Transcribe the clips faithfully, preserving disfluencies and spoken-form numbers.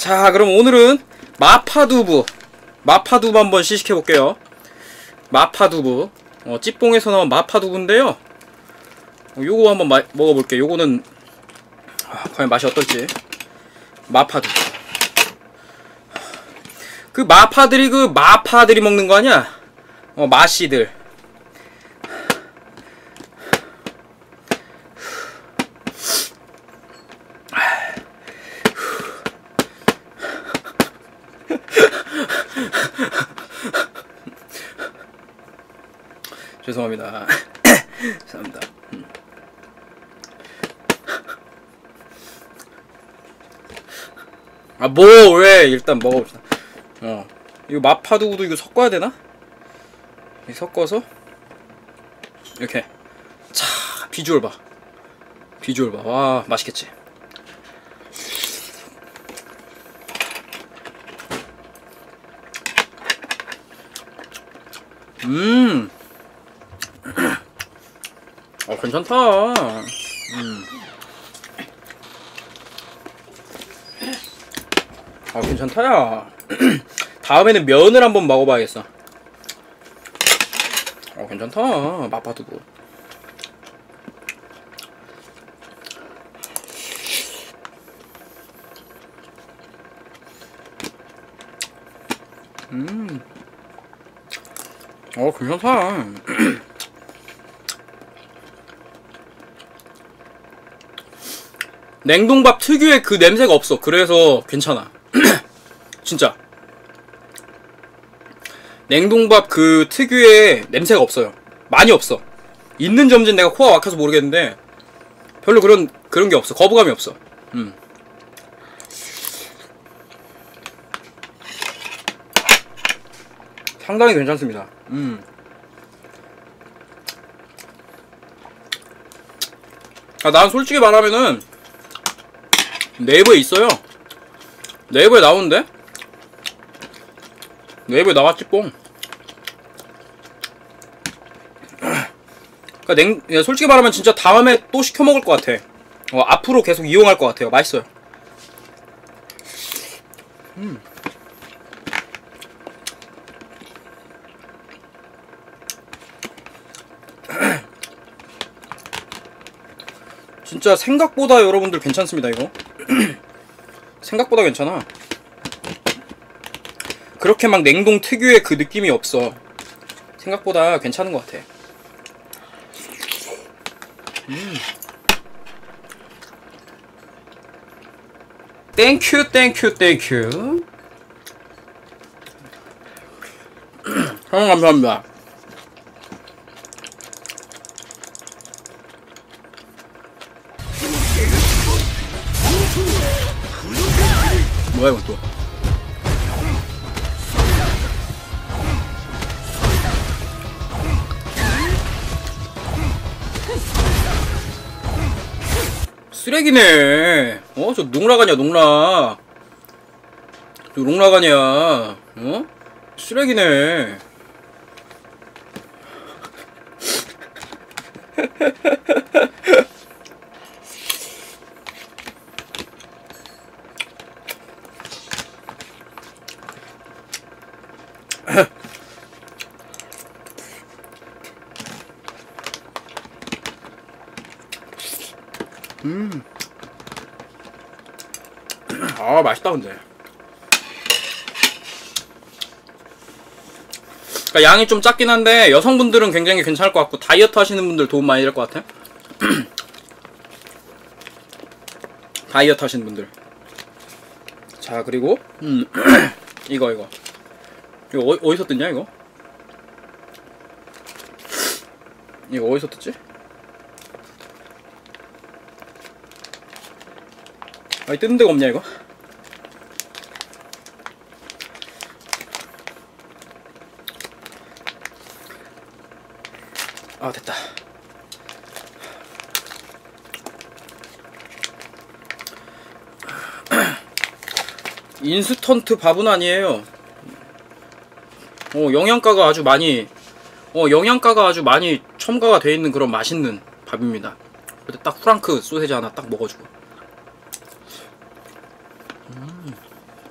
자, 그럼 오늘은 마파두부 마파두부 한번 시식해볼게요. 마파두부 어, 찌뽕에서 나온 마파두부인데요. 어, 요거 한번 마, 먹어볼게요. 요거는 아, 과연 맛이 어떨지. 마파두부. 그 마파들이 그 마파들이 먹는 거 아니야? 어, 마씨들. 죄송합니다. 죄송합니다. 음. 아, 뭐, 왜? 일단 먹어봅시다. 어. 이거 마파두부도 이거 섞어야 되나? 이렇게 섞어서. 이렇게. 자, 비주얼 봐. 비주얼 봐. 와, 맛있겠지? 음. 어, 괜찮다. 음. 아, 괜찮다, 야. 다음에는 면을 한번 먹어봐야겠어. 어, 괜찮다. 마파두부. 음. 어, 괜찮다. 냉동밥 특유의 그 냄새가 없어. 그래서 괜찮아. 진짜 냉동밥 그 특유의 냄새가 없어요. 많이 없어. 있는 점진 내가 코가 막혀서 모르겠는데 별로 그런 그런 게 없어. 거부감이 없어. 음. 상당히 괜찮습니다. 음. 아, 난 솔직히 말하면은 네이버에 있어요. 네이버에 나오는데? 네이버에 나왔지 뽕. 그니까 냉, 솔직히 말하면 진짜 다음에 또 시켜 먹을 것 같아. 어, 앞으로 계속 이용할 것 같아요. 맛있어요. 음. 진짜 생각보다 여러분들 괜찮습니다, 이거. 생각보다 괜찮아. 그렇게 막 냉동 특유의 그 느낌이 없어. 생각보다 괜찮은 것 같아. 음. 땡큐 땡큐 땡큐. 형 감사합니다. 뭐야 이건 또. 쓰레기네. 어? 저 농락아니야 농락. 저 농락아니야. 어? 쓰레기네. 음. 아, 맛있다 근데. 그러니까 양이 좀 작긴 한데 여성분들은 굉장히 괜찮을 것 같고 다이어트 하시는 분들 도움 많이 될 것 같아. 다이어트 하시는 분들. 자, 그리고 음. 이거 이거 이거 어, 어디서 뜯냐 이거? 이거 어디서 뜯지? 아니, 뜯는 데가 없냐 이거? 아, 됐다. 인스턴트 밥은 아니에요. 어, 영양가가 아주 많이 어, 영양가가 아주 많이 첨가가 되어 있는 그런 맛있는 밥입니다. 근데 딱 프랑크 소세지 하나 딱 먹어주고. 음.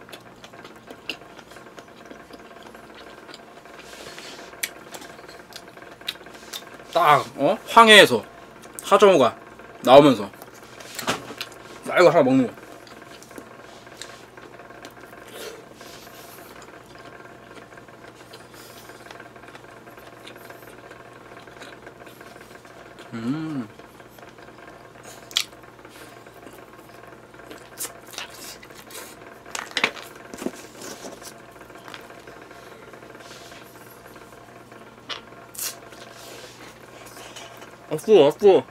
딱 어? 황해에서 하정우가 나오면서 나 이거 하나 먹는 거. 음. 왔어, 왔어.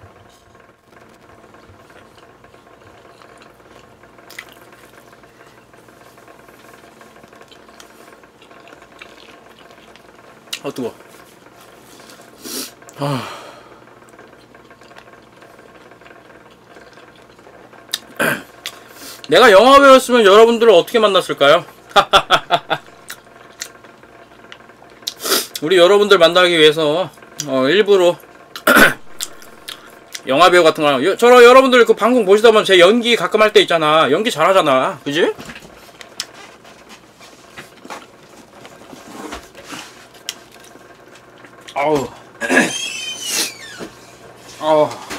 아, 뜨거워. 아. 내가 영화배우였으면 여러분들을 어떻게 만났을까요? 우리 여러분들 만나기 위해서 어, 일부러 영화배우 같은 거, 저런 여러분들 그 방송 보시다 보면 제 연기 가끔 할 때 있잖아. 연기 잘하잖아. 그지? 아우. 아우.